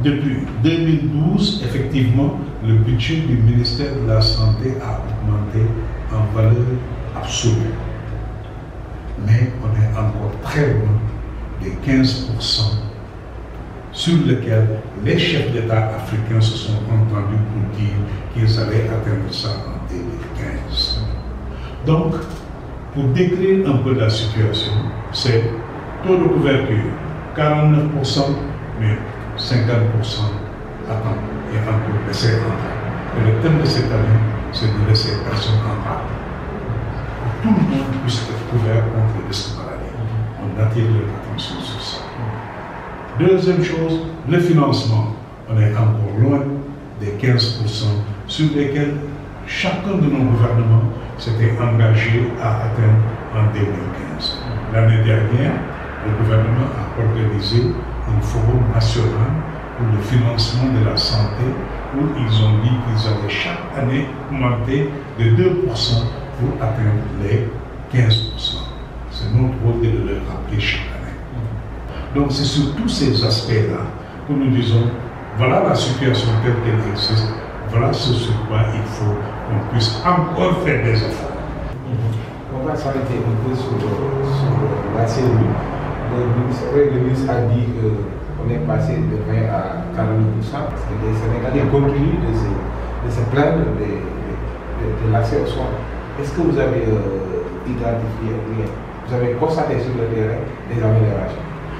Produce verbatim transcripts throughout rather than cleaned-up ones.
depuis deux mille douze, effectivement, le budget du ministère de la Santé a augmenté en valeur absolue. Mais on est encore très loin des quinze pour cent sur lesquels les chefs d'État africains se sont entendus pour dire qu'ils allaient atteindre ça en deux mille quinze. Donc, pour décrire un peu la situation, c'est taux de couverture quarante-neuf pour cent, mais cinquante pour cent attendent et encore laisser entrer. Et le thème de cette année, c'est de laisser personne entrer. Tout le monde puisse être couvert contre le risque maladie. On attire l'attention sur ça. Deuxième chose, le financement. On est encore loin des quinze pour cent sur lesquels chacun de nos gouvernements s'était engagé à atteindre en deux mille quinze. L'année dernière, le gouvernement a organisé un forum national pour le financement de la santé où ils ont dit qu'ils allaient chaque année augmenter de deux pour cent pour atteindre les quinze pour cent. C'est notre rôle de le rappeler chaque année. Donc c'est sur tous ces aspects-là que nous disons, voilà la situation telle qu'elle existe, voilà ce sur quoi il faut qu'on puisse encore faire des efforts. On va s'arrêter un peu sur, sur la cellule. Le ministre a dit qu'on est passé de vingt à quarante pour cent parce que les Sénégalais continuent de se, de se plaindre de, de, de, de l'accès aux soins. Est-ce que vous avez euh, identifié, vous avez constaté sur le terrain des améliorations?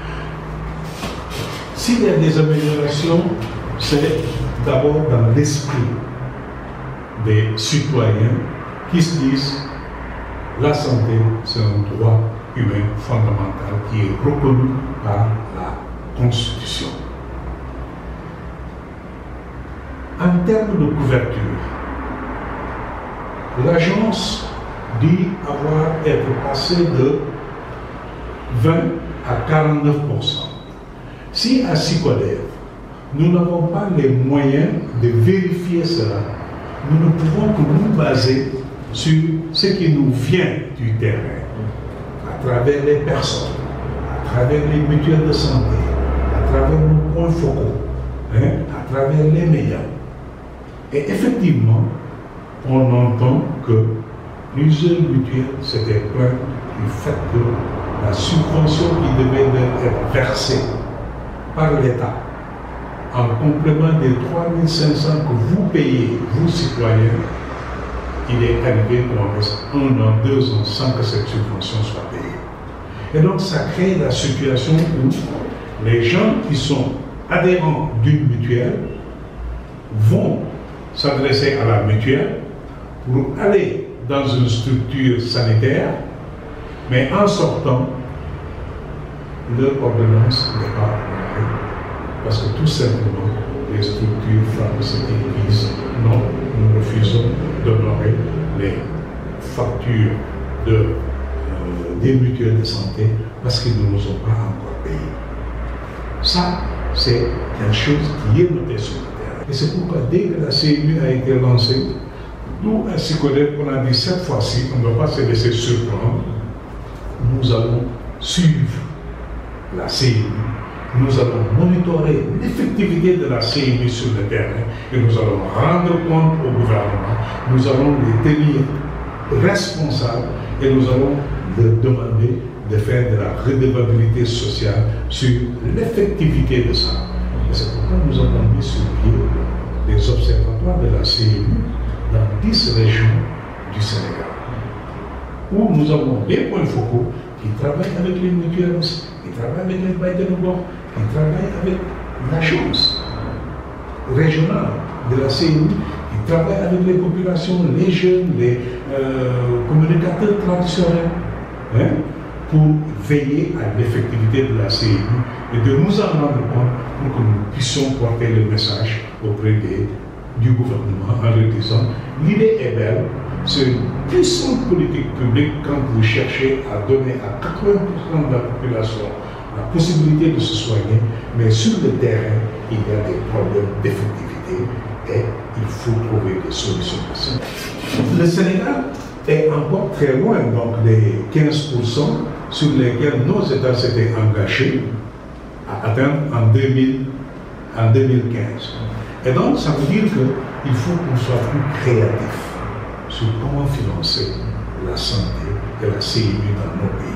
S'il y a des améliorations, c'est d'abord dans l'esprit des citoyens qui se disent la santé, c'est un droit humain fondamental qui est reconnu par la Constitution. En termes de couverture, l'agence dit avoir été passée de vingt à quarante-neuf pour cent. Si à CICODEV, nous n'avons pas les moyens de vérifier cela, nous ne pouvons que nous baser sur ce qui nous vient du terrain, à travers les personnes, à travers les mutuelles de santé, à travers nos points focaux, hein, à travers les médias. Et effectivement, on entend que plusieurs mutuelles s'étaient plaintes du fait que la subvention qui devait être versée par l'État en complément des trois mille cinq cents que vous payez, vous citoyens, il est arrivé qu'on reste un an, deux ans sans que cette subvention soit payée. Et donc ça crée la situation où les gens qui sont adhérents d'une mutuelle vont s'adresser à la mutuelle pour aller dans une structure sanitaire, mais en sortant, leur ordonnance n'est pas honorée. Parce que tout simplement, les structures pharmaceutiques disent non, nous refusons d'honorer les factures de, euh, des mutuelles de santé parce qu'ils ne nous ont pas encore payé. Ça, c'est quelque chose qui est noté sur le terrain. Et c'est pourquoi, dès que la C I U a été lancée, nous, à CICODEV, on a dit cette fois-ci, on ne doit pas se laisser surprendre, nous allons suivre la C I U. Nous allons monitorer l'effectivité de la C I U sur le terrain et nous allons rendre compte au gouvernement, nous allons les tenir responsables et nous allons leur demander de faire de la redevabilité sociale sur l'effectivité de ça. Et c'est pourquoi nous avons mis sur pied des observatoires de la C I U dans dix régions du Sénégal, où nous avons des points focaux qui travaillent avec les mutuelles, qui travaillent avec les bailleurs de gox, qui travaillent avec l'agence régionale de la C I U, qui travaillent avec les populations, les jeunes, les euh, communicateurs traditionnels, hein, pour veiller à l'effectivité de la C I U et de nous en rendre compte pour que nous puissions porter le message auprès des, du gouvernement en leur disant l'idée est belle, c'est une puissante politique publique quand vous cherchez à donner à quatre-vingts pour cent de la population la possibilité de se soigner, mais sur le terrain, il y a des problèmes d'effectivité et il faut trouver des solutions possibles. Le Sénégal est encore très loin donc des quinze pour cent sur lesquels nos États s'étaient engagés à atteindre en deux mille en deux mille quinze. Et donc, ça veut dire qu'il faut qu'on soit plus créatif sur comment financer la santé et la C I M U dans nos pays.